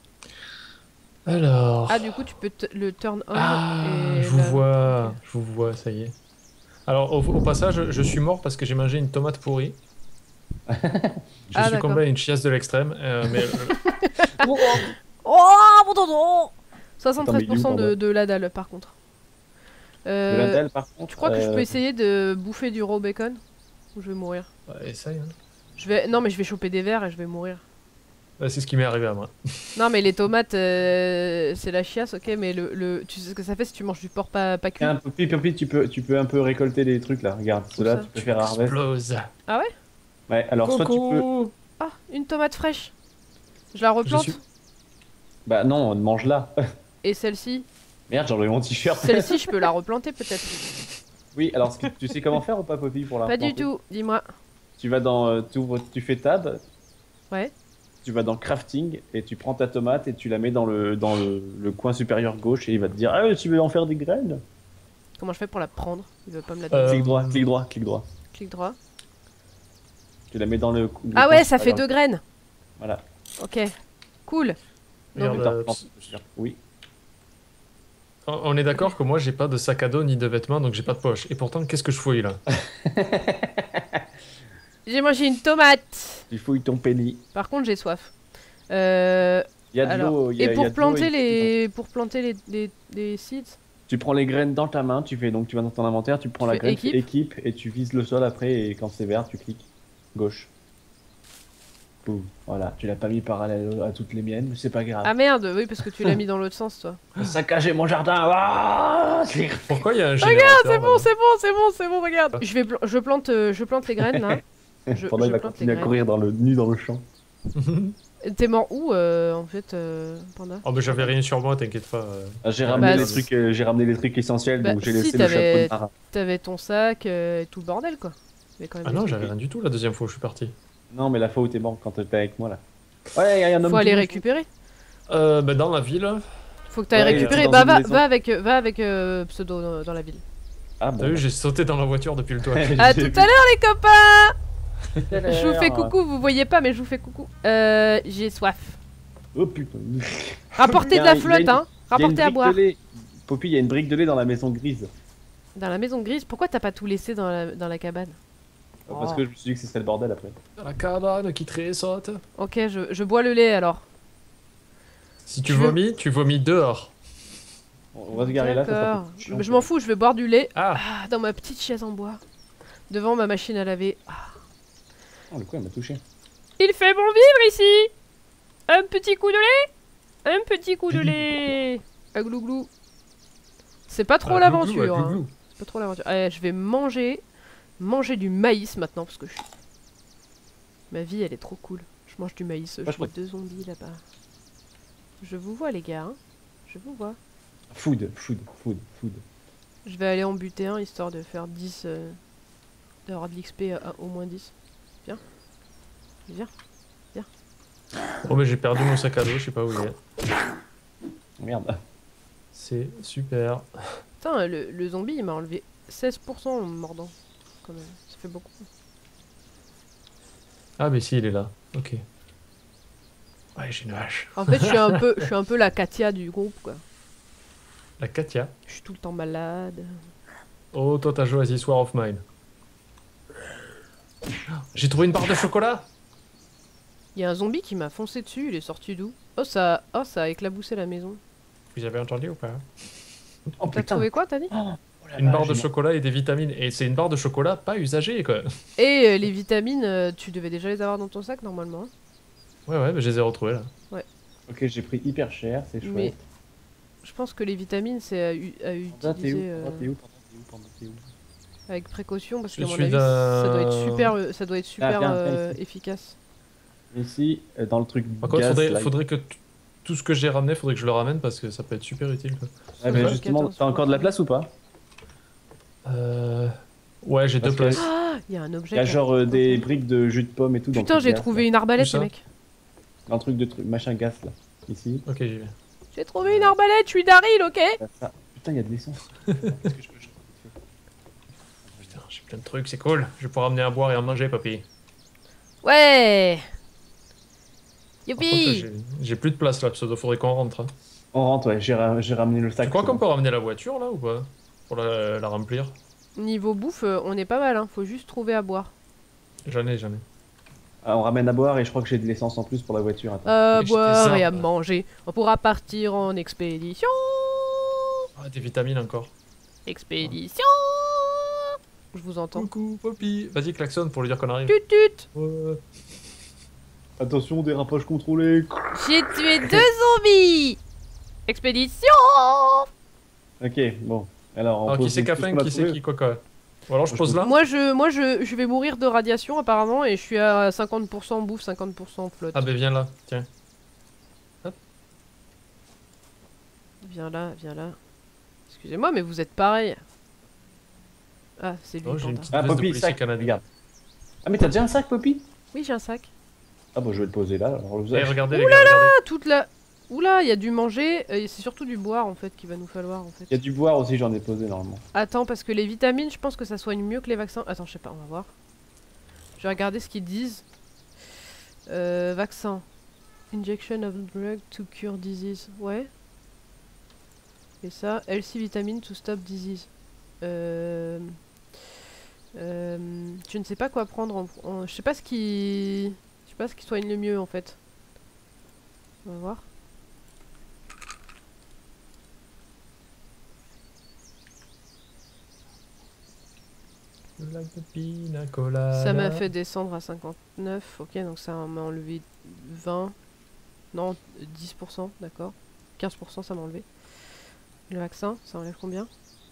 Alors. Ah, du coup, tu peux te- le turn on Ah, et... je vous la- vois. ok. Je vous vois, ça y est. Alors, au, au passage, je suis mort parce que j'ai mangé une tomate pourrie. Je Ah, suis d'accord. comblé à une chiasse de l'extrême. euh, mais euh, Oh, mon tonton! Attends, mais il est où, soixante-treize pour cent de, pardon de la dalle, par contre. De Euh, la dalle, par contre. tu crois que je euh, peux essayer de bouffer du raw bacon? Ou je vais mourir? ouais, essaye. Hein. Je vais... Non, mais je vais choper des vers et je vais mourir. Ouais, c'est ce qui m'est arrivé à moi. Non, mais les tomates, euh, c'est la chiasse, ok, mais le, le... tu sais ce que ça fait si tu manges du porc pas, pas cuit? Tiens, Poppy, Poppy, tu peux, tu peux un peu récolter des trucs là. Regarde, ceux-là, ça tu peux faire harvest. Explose. Ouais, alors soit tu peux. Coucou. Ah, une tomate fraîche. Je la replante. suis- Bah non, mange-la. Et celle-ci? Merde, j'ai enlevé mon t-shirt. Celle-ci, je peux la replanter peut-être. Oui, alors ce que- tu sais comment faire ou pas, Poppy, pour la Pas du replanter tout, dis-moi. Tu vas dans. euh, tu, ouvres- tu fais tab, Ouais. tu vas dans crafting et tu prends ta tomate et tu la mets dans le, dans le, le coin supérieur gauche et il va te dire ah tu veux en faire des graines. Comment je fais pour la prendre? Il veut pas me la donner. Euh, Clic droit, clic droit, clic droit. Clic droit. Tu la mets dans le. le Ah coin ouais, ça fait supérieur. deux graines. Voilà. Ok. Cool. Regarde, Mais t'en euh, replantes, oui. on on est d'accord que moi, j'ai pas de sac à dos ni de vêtements, donc j'ai pas de poche. Et pourtant, qu'est-ce que je fouille là? J'ai mangé une tomate. Tu fouilles ton penny. Par contre, j'ai soif. Euh, Il y a de alors, l'eau. il y a- et il y pour a de l'eau planter et- les, pour planter les, les, les seeds. Tu prends les graines dans ta main, tu fais donc tu vas dans ton inventaire, tu prends Tu la fais graine, tu fais équipe. équipe et tu vises le sol après et quand c'est vert, tu cliques gauche. Boum. Voilà, tu l'as pas mis parallèle à toutes les miennes, mais c'est pas grave. Ah merde, oui, parce que tu l'as mis dans l'autre sens, toi. Saccager mon jardin. Ah Pourquoi il y a un générateur? C'est bon, là-bas c'est bon, c'est bon, c'est bon, regarde. Je vais, pla- je plante, euh, je plante les graines là. Je- Pendant je il va plante continuer les à courir dans le nu dans le champ. T'es mort où, euh, en fait, euh, Panda? Oh, mais j'avais rien sur moi, t'inquiète pas. euh. Ah, J'ai ramené Bah, les si- trucs, euh, j'ai ramené les trucs essentiels, Bah, donc j'ai si, laissé le t'avais- chapeau de marin. T'avais ton sac euh, et tout le bordel, quoi. Mais quand même Ah des non, trucs. j'avais rien du tout la deuxième fois où je suis parti. Non, mais la fois où t'es mort quand t'étais avec moi là. Ouais, il y a un homme. Faut aller tout rouge. récupérer. Euh, bah, dans la ville, Faut que t'ailles Ouais, récupérer. dans Bah une va, maison. va avec, euh, va avec euh, Pseudo dans, dans la ville. Ah t'as bon. vu, j'ai sauté dans la voiture depuis le toit. À tout à l'heure, les copains. l'heure. Je vous fais coucou. Vous voyez pas, mais je vous fais coucou. Euh, j'ai soif. Oh putain. Rapportez de Il y a- il il y a flotte, une- hein. Il y a une Rapportez à brique boire. de lait. Poppy, il y a une brique de lait dans la maison grise. Dans la maison grise. Pourquoi t'as pas tout laissé dans la, dans la cabane? Parce Oh. que je me suis dit que ce serait le bordel après. La cabane qui tressaute. Ok, je, je bois le lait alors. Si tu Je veux- vomis, tu vomis dehors. On va se garer là, ça sera D'accord. plus chiant, Mais je quoi. m'en fous, je vais boire du lait. Ah, Ah, dans ma petite chaise en bois. Devant ma machine à laver. Ah. Oh, le coup, elle m'a touché. Il fait bon vivre ici. Un petit coup de lait. Un petit coup de lait. À glouglou. C'est pas trop ah, l'aventure. glouglou, ah, hein. glouglou. C'est pas trop l'aventure. Allez, je vais manger, manger du maïs maintenant parce que je... ma vie elle est trop cool. Je mange du maïs. Je je vois crois- deux zombies là-bas. Je vous vois les gars. hein. Je vous vois. Food, food, food, food. Je vais aller en buter un histoire de faire dix. Euh... d'avoir de l'X P à, à au moins dix. Viens. Viens. Bon, mais j'ai perdu mon sac à dos, je sais pas où il est. Merde. C'est super. Putain, le, le zombie il m'a enlevé seize pour cent en me mordant. Quand même. Ça fait beaucoup. Ah, mais si, il est là. Ok. Ouais, j'ai une vache. En fait, je suis un peu, je suis un peu la Katia du groupe quoi. La Katia. Je suis tout le temps malade. Oh, toi, t'as joué à This War of Mine. J'ai trouvé une barre de chocolat. Il y a un zombie qui m'a foncé dessus, il est sorti d'où? Oh ça, oh ça a éclaboussé la maison. Vous avez entendu ou pas? Oh T'as putain. trouvé quoi, t'as dit? Oh, oh la Une vache, barre de j'ai- chocolat et des vitamines. Et c'est une barre de chocolat pas usagée, quoi. Et euh, les vitamines, euh, tu devais déjà les avoir dans ton sac normalement. hein. Ouais, ouais, mais je les ai retrouvées là. Ok, j'ai pris hyper cher, c'est chouette. Mais je pense que les vitamines c'est à, u- à Panda, t'es où? utiliser euh, Panda, t'es où? Panda, t'es où? Panda, t'es où? avec précaution parce Je qu'à mon suis avis d'un- ça doit être super, euh, ça doit être super viens, viens euh, ici. efficace. Ici, euh, dans le truc Par contre, gaz, faudrait, là. faudrait que t- tout ce que j'ai ramené, faudrait que je le ramène parce que ça peut être super utile, quoi. Ouais, mais Ouais, justement, quatorze, t'as encore de la place ou pas? Euh... Ouais, j'ai deux Parce que- places. Ah, il y a un objet. Il y a qui a- genre euh, des Ok. briques de jus de pomme et tout. dans le Putain, truc j'ai gaz, trouvé là. une arbalète, Où ça les mecs. Dans le truc de truc, machin gaz là. Ici. Ok, j'y vais. J'ai trouvé une arbalète, je suis Daryl, ok? Là, ça. Putain, il y a de l'essence. Qu'est-ce que je peux changer vite fait? Putain, j'ai plein de trucs, c'est cool. Je vais pouvoir ramener à boire et à manger, papy. Ouais. Par contre, là, Youpi. j'ai- j'ai plus de place là, pseudo, faudrait qu'on rentre. hein. On rentre, ouais, j'ai ra- j'ai ramené le sac. Tu crois c'est qu'on bon. peut ramener la voiture là ou pas? Pour la, la remplir? Niveau bouffe, euh, on est pas mal, hein. Faut juste trouver à boire. J'en ai, j'en ai. Ah, on ramène à boire et je crois que j'ai de l'essence en plus pour la voiture. Attends. À Et j'ai des boire et à arbres. manger. On pourra partir en expédition. Ah, des vitamines encore. Expédition. Je vous entends. Coucou, papy. Vas-y, klaxonne pour lui dire qu'on arrive. Tut tut. Ouais. Attention, dérapage contrôlé. J'ai tué deux zombies. Expédition. Ok, bon. Alors, on Alors, qui pose c'est tout qui a ce faim, qu'on a qui c'est trouvé. qui quoi quoi? Ou alors je Moi, pose je là? Moi je, moi je, je vais mourir de radiation apparemment et je suis à cinquante pour cent bouffe, cinquante pour cent flotte. Ah, ben viens là, tiens. Viens là, viens là. Excusez-moi, mais vous êtes pareil. Ah, c'est lui. Oh, j'ai une Panda. petite Ah, veste de Poppy, policier sac, canadien. regarde. Ah, mais t'as déjà un sac, Poppy? Oui, j'ai un sac. Ah, bon, je vais le poser là. Alors, vous Eh, avez- regardez les gars, regardez. Ah, toute la. Oula, il y a du manger. euh, c'est surtout du boire en fait qu'il va nous falloir en fait. Il y a du boire aussi, j'en ai posé normalement. Attends, parce que les vitamines, je pense que ça soigne mieux que les vaccins. Attends, je sais pas, on va voir. Je vais regarder ce qu'ils disent. Euh, vaccin. Injection of drug to cure disease. Ouais. Et ça, L C vitamine to stop disease. Euh... Euh... Je ne sais pas quoi prendre. En... en- Je sais pas ce qui... Je sais pas ce qui soigne le mieux en fait. On va voir. La pina colada. Ça m'a fait descendre à cinquante-neuf, ok, donc ça m'a enlevé vingt, non, dix pour cent, d'accord. quinze pour cent ça m'a enlevé. Le vaccin, ça enlève combien?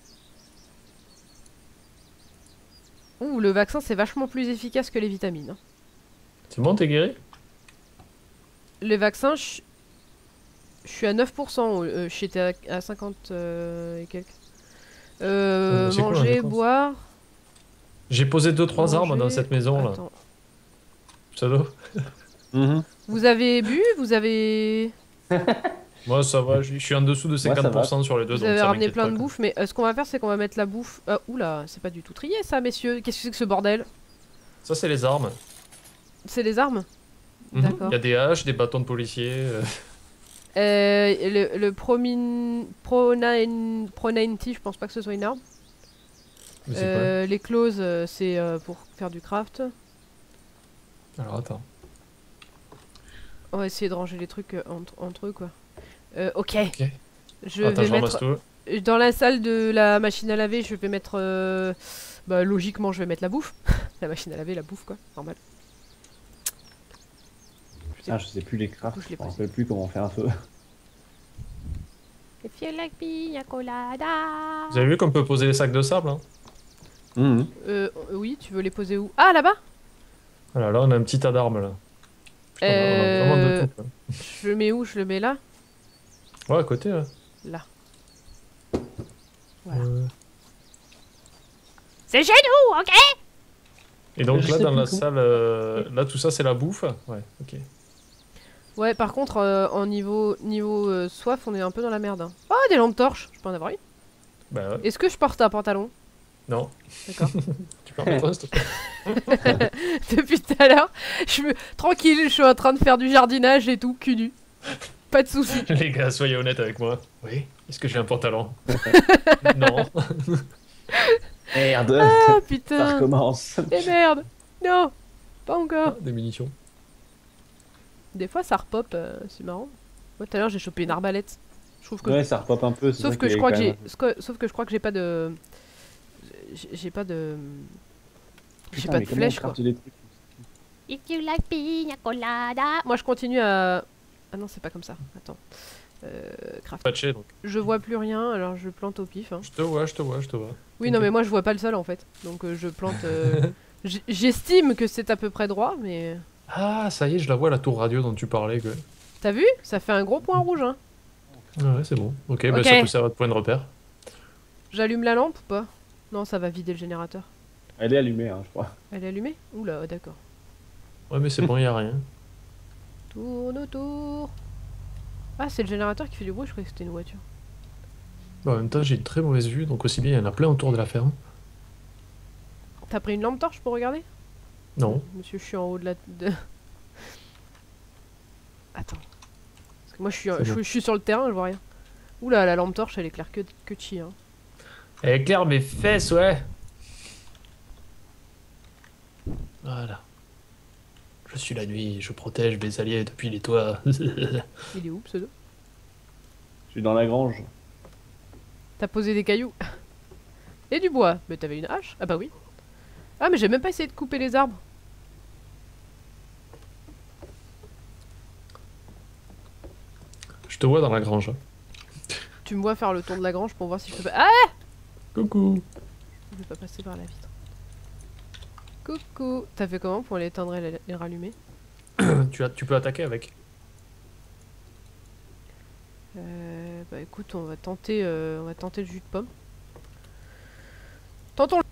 Ouh, le vaccin c'est vachement plus efficace que les vitamines. hein. C'est bon, t'es guéri? Les vaccins, je je suis à neuf pour cent, euh, j'étais à, à cinquante euh, et quelques. Euh, Euh, c'est quoi la manger, différence boire. J'ai posé deux trois armes dans manger- cette maison là. Attends. Pseudo. Mhm. Vous avez bu? Vous avez... Moi ça va, je je suis en dessous de ça va. cinquante pour cent sur les deux. Vous donc avez ça ramené m'inquiète plein pas, de quoi. bouffe, mais euh, ce qu'on va faire, c'est qu'on va mettre la bouffe. Ah, oula, c'est pas du tout trié ça, messieurs. Qu'est-ce que c'est que ce bordel? Ça, c'est les armes. C'est les armes? Mhm. D'accord. Il y a des haches, des bâtons de policiers. euh. Euh, le le Promin... Pro neuf- Pro quatre-vingt-dix, je pense pas que ce soit une arme. Mais c'est Euh, les clauses, euh, c'est euh, pour faire du craft. quoi? Alors attends. On va essayer de ranger les trucs euh, entre, entre eux, quoi. Euh, ok. Ok. Je Attends, vais je ramasse mettre... tout. Dans la salle de la machine à laver, je vais mettre... euh, Bah, logiquement, je vais mettre la bouffe. La machine à laver, la bouffe, quoi. Normal. Putain, je sais plus les crafts, Du coup, je l'ai je me posé. rappelle plus comment faire un feu. If you like pina colada. Vous avez vu qu'on peut poser les sacs de sable hein? Mhm. Euh, oui, tu veux les poser où? Ah, là-bas? Voilà, là on a un petit tas d'armes là. Putain, on a- on a vraiment de Euh, tout. quoi. Je le mets où? Je le mets là? Ouais, à côté là. Là. Voilà. Euh, C'est chez nous, ok? Et donc Je là sais dans plus la comment- salle, euh, là tout ça c'est la bouffe. Ouais, ok. Ouais, par contre, euh, en niveau, niveau euh, soif, on est un peu dans la merde. hein. Oh, des lampes torches! Je peux en avoir une? Bah ouais. Est-ce que je porte un pantalon? Non. D'accord. Tu peux en mettre un, s'il te plaît? Depuis tout à l'heure, je me... tranquille, je suis en train de faire du jardinage et tout, cul nu. Pas de soucis. Les gars, soyez honnêtes avec moi. Oui. Est-ce que j'ai un pantalon? Non. Merde. Ah Ça putain. recommence. Et merde. Non. Pas encore. Des munitions. Des fois ça repop, euh, c'est marrant. Moi tout à l'heure j'ai chopé une arbalète. Je trouve que Ouais, ça repop un peu. c'est sauf vrai que qu'il je y a crois que quand j'ai même- sco- sauf que je crois que j'ai pas de j'ai j'ai pas de j'ai Putain, pas mais de comment flèche on quoi. crafte des trucs If you like pina colada. Moi je continue à ah non c'est pas comme ça. Attends. Euh, craft. Patché donc. Je vois plus rien alors je plante au pif. Hein. Je te vois, je te vois, je te vois. Oui non Ok. mais moi je vois pas le sol en fait. Donc euh, je plante. euh, j- J'estime que c'est à peu près droit mais Ah, ça y est, je la vois, la tour radio dont tu parlais. Que... t'as vu? Ça fait un gros point rouge hein. Ah ouais, c'est bon. Ok, bah Ok. ça peut servir de point de repère. J'allume la lampe ou pas? Non ça va vider le générateur. Elle est allumée, hein, je crois. Elle est allumée? Oula d'accord. Ouais, mais c'est bon, y a rien. Tourne autour. Ah, c'est le générateur qui fait du bruit, je croyais que c'était une voiture. Bon, en même temps, j'ai une très mauvaise vue, donc aussi bien, il y en a plein autour de la ferme. T'as pris une lampe torche pour regarder? Non. Monsieur, je suis en haut de la... de- Attends. Parce que moi, je suis, C'est je, bon. je suis sur le terrain, je vois rien. Oula, la lampe torche, elle éclaire que, que chi, hein. Elle éclaire mes fesses, ouais. Voilà. Je suis la nuit, je protège mes alliés depuis les toits. Il est où, pseudo? Je suis dans la grange. T'as posé des cailloux. Et du bois. Mais t'avais une hache? Ah bah oui. Ah, mais j'ai même pas essayé de couper les arbres. Je te vois dans la grange. Tu me vois faire le tour de la grange pour voir si je peux pas... Ah! Coucou. Je vais pas passer par la vitre. Coucou. T'as fait comment pour l'éteindre et les- les rallumer? tu, as, tu peux attaquer avec. Euh, bah écoute, on va tenter, euh, on va tenter le jus de pomme. Tentons. le-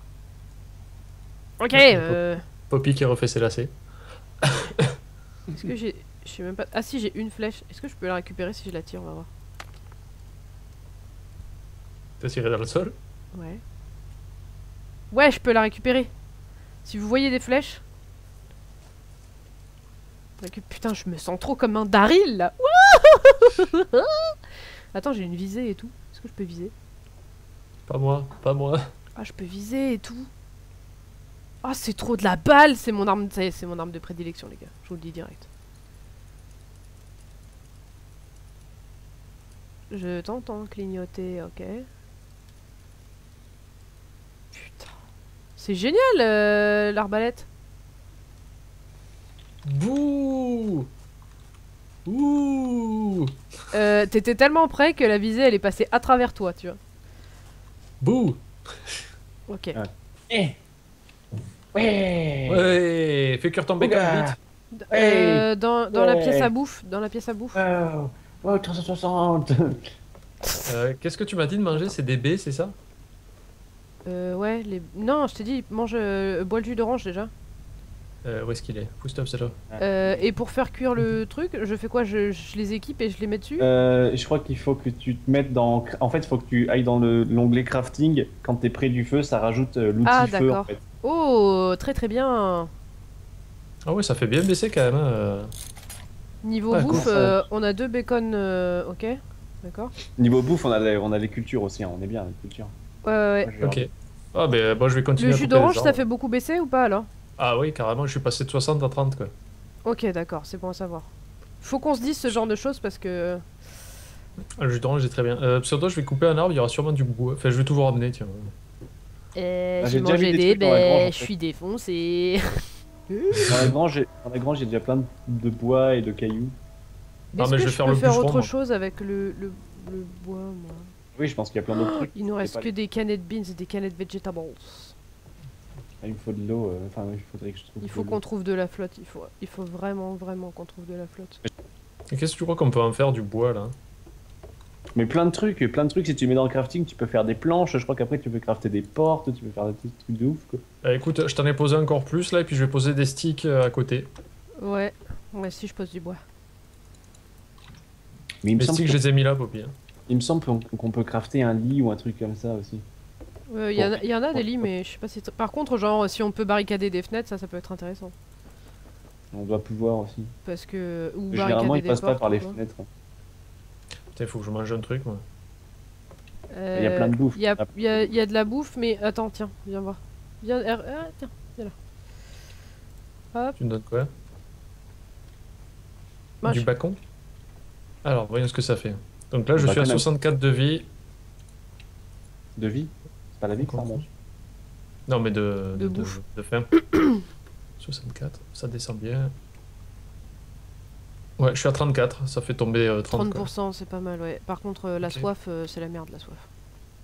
Ok. Ouais, Euh, Poppy qui refait ses lacets. Est-ce que j'ai, je sais même pas. Ah si, j'ai une flèche. Est-ce que je peux la récupérer si je la tire? On va voir. T'as tiré dans le sol. Ouais. Ouais, je peux la récupérer. Si vous voyez des flèches. Récu- Putain, je me sens trop comme un Daryl là. Wouah. Attends, j'ai une visée et tout. Est-ce que je peux viser? Pas moi, pas moi. Ah, je peux viser et tout. Ah, c'est trop de la balle. C'est mon arme, c'est c'est mon arme de prédilection, les gars. Je vous le dis direct. Je t'entends clignoter, ok. Putain. C'est génial, euh, l'arbalète. Bouh. Ouh. Euh, T'étais tellement près que la visée, elle est passée à travers toi, tu vois. Bouh. Ok. Ah. Eh. Ouais. Ouais, fais cuire ton bacon Ouga. vite. D- euh, dans, dans la Ouais. pièce à bouffe, dans la pièce à bouffe. Wow. Wow, trois cent soixante. Euh, Qu'est-ce que tu m'as dit de manger? C'est des baies, c'est ça? Euh, ouais, les... Non, je t'ai dit, mange, euh, bois le jus d'orange déjà. euh, Où est-ce qu'il est? Pousse top, c'est là. Euh, et pour faire cuire le truc, je fais quoi? je, je les équipe et je les mets dessus? Euh, je crois qu'il faut que tu te mettes dans. En fait, il faut que tu ailles dans le- l'onglet crafting. Quand t'es près du feu, ça rajoute euh, l'outil Ah, feu en d'accord. fait. Oh, très très bien. Ah ouais, ça fait bien baisser quand même. Hein. euh. Niveau Ah, bouffe, cool, ça. euh, on a deux bacon, euh, ok. D'accord. Niveau bouffe, on a, les- on a les cultures aussi. Hein. On est bien les cultures. Ouais, ouais, ouais. Moi, je vais Ok. Ah ben bon, je vais continuer Le à jus couper les d'orange, ça arbres. fait beaucoup baisser ou pas alors? Ah oui, carrément, je suis passé de soixante à trente quoi. Ok, d'accord, c'est bon à savoir. Faut qu'on se dise ce genre de choses parce que... Ah, le jus d'orange est très bien. Euh, surtout, je vais couper un arbre, il y aura sûrement du bois. Enfin, je vais tout vous ramener, tiens. Euh, Ah, j'ai j'ai déjà mangé vu des des trucs dans la grange, en baies, je fait. suis défoncé. Dans la grange, j'ai- dans la grange, il y a déjà plein de, de bois et de cailloux. Ah, Est-ce mais que je vais je faire peux le faire bûcheron, autre moi. chose avec le, le, le bois, moi? Oui, je pense qu'il y a plein d'autres trucs. Il nous C'est reste pas que les- des canettes beans et des canettes vegetables. Ah, il me faut de l'eau. euh, Enfin, il faudrait que je trouve. Il faut de qu'on l'eau. trouve de la flotte, il faut, il faut vraiment, vraiment qu'on trouve de la flotte. Et qu'est-ce que tu crois qu'on peut en faire du bois là? Mais plein de trucs, plein de trucs. Si tu mets dans le crafting, tu peux faire des planches. Je crois qu'après, tu peux crafter des portes. Tu peux faire des petits trucs de ouf. Quoi. Euh, écoute, je t'en ai posé encore plus là, et puis je vais poser des sticks euh, à côté. Ouais, ouais, si je pose du bois. Mais il me Les semble sticks, que- je les ai mis là, Poppy. hein. il me semble qu'on qu'on peut crafter un lit ou un truc comme ça aussi. Il Euh, y, en a- y en a des Bon. lits, mais je sais pas si... Par contre, genre, si on peut barricader des fenêtres, ça, ça peut être intéressant. On doit pouvoir aussi. Parce que... Ou Généralement, barricader ils des passent pas portes, par les tu vois. fenêtres. Putain, il faut que je mange un truc, moi. Euh, Il y a plein de bouffe. Il y a, il y a- il y a de la bouffe, mais attends, tiens, viens voir. Viens, ah, ah, tiens, viens là. Hop, Tu me donnes quoi? moi, Du je- bacon? Alors, voyons ce que ça fait. Donc là, Du je suis à bacon, même. soixante-quatre de vie. De vie. C'est pas la vie que ça remonte. Non, mais de, De de, bouffe. de faim. soixante-quatre, ça descend bien. Ouais, je suis à trente-quatre, ça fait tomber euh, trente. trente quoi. pour cent, c'est pas mal, ouais. Par contre, euh, la Ok. soif, euh, c'est la merde, la soif.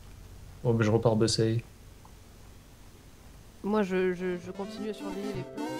Bon, mais je repars bosser. Moi, je, je, je continue à surveiller les plans.